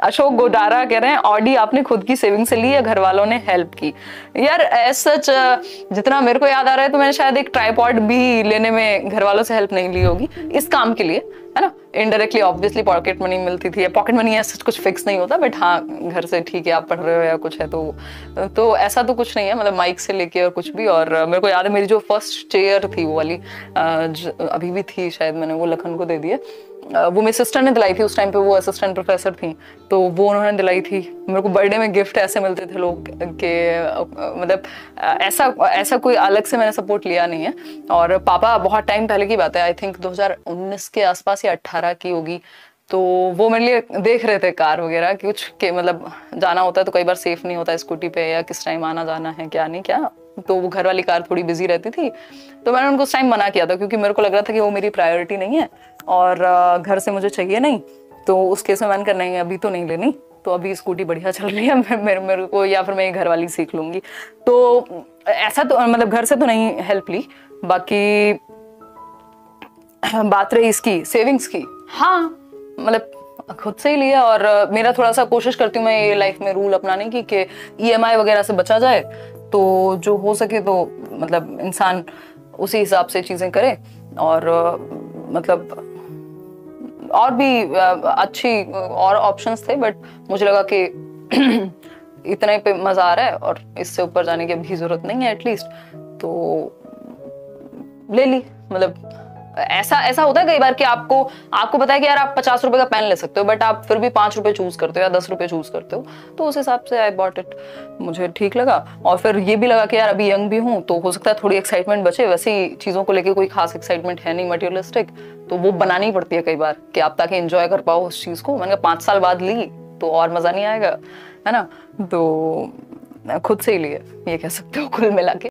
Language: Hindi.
अशोक गोडारा कह रहे हैं ऑडी आपने खुद की सेविंग से ली या घर वालों ने हेल्प की? यार एज सच जितना मेरे को याद आ रहा है तो मैंने शायद एक ट्राइपॉड भी लेने में घर वालों से हेल्प नहीं ली होगी इस काम के लिए, है ना। इनडायरेक्टली ऑब्वियसली पॉकेट मनी मिलती थी, पॉकेट मनी ऐसा कुछ फिक्स नहीं होता, बट हाँ घर से ठीक है आप पढ़ रहे हो या कुछ है तो ऐसा तो कुछ नहीं है, मतलब माइक से लेके और कुछ भी। और मेरे को याद है मेरी जो फर्स्ट चेयर थी वो वाली अभी भी थी शायद, मैंने वो लखन को दे दी है। वो मेरी सिस्टर ने दिलाई थी, उस टाइम पे वो असिस्टेंट प्रोफेसर थी, तो वो उन्होंने दिलाई थी मेरे को। बर्थडे में गिफ्ट ऐसे मिलते थे लोग के, मतलब ऐसा कोई अलग से मैंने सपोर्ट लिया नहीं है। और पापा बहुत टाइम पहले की बात है, आई थिंक 2019 के आसपास या 18 की होगी, तो वो मेरे लिए देख रहे थे कार वगैरह कुछ के, मतलब जाना होता है तो कई बार सेफ नहीं होता स्कूटी पे, या किस टाइम आना जाना है क्या नहीं क्या, तो वो घर वाली कार थोड़ी बिजी रहती थी, तो मैंने उनको उस टाइम मना किया था क्योंकि मेरे को लग रहा था कि वो मेरी प्रायोरिटी नहीं है और घर से मुझे चाहिए नहीं। तो उस केस में मैंने कहा नहीं अभी तो नहीं लेनी, तो अभी स्कूटी बढ़िया चल रही है मेरे को, या फिर मैं घर वाली सीख लूंगी। तो ऐसा तो मतलब घर से तो नहीं हेल्प ली। बाकी बात रही इसकी सेविंग्स की, हाँ मतलब खुद से ही लिया। और मेरा थोड़ा सा कोशिश करती हूँ मैं ये लाइफ में रूल अपनाने की कि ईएमआई वगैरह से बचा जाए, तो जो हो सके तो मतलब इंसान उसी हिसाब से चीजें करे। और मतलब और भी अच्छी और ऑप्शंस थे, बट मुझे लगा कि इतने पे मजा आ रहा है और इससे ऊपर जाने की अभी जरूरत नहीं है एटलीस्ट, तो ले ली। मतलब ऐसा होता है कई बार कि आपको पता है कि यार आप 50 रुपए का पेन ले सकते हो, बट आप फिर भी 5 रुपए चूज करते हो या 10 रुपए चूज करते हो, तो उस हिसाब से आई बॉट इट, मुझे ठीक लगा। और फिर ये भी लगा कि यार अभी यंग भी हूँ तो हो सकता है थोड़ी एक्साइटमेंट बचे, वैसी चीजों को लेके कोई खास एक्साइटमेंट है नहीं मटेरियलिस्टिक, तो वो बनानी ही पड़ती है कई बार कि आप ताकि एंजॉय कर पाओ उस चीज को। मैंने 5 साल बाद ली तो और मजा नहीं आएगा, है ना। तो खुद से ही लिए ये कह सकते हो कुल मिला के।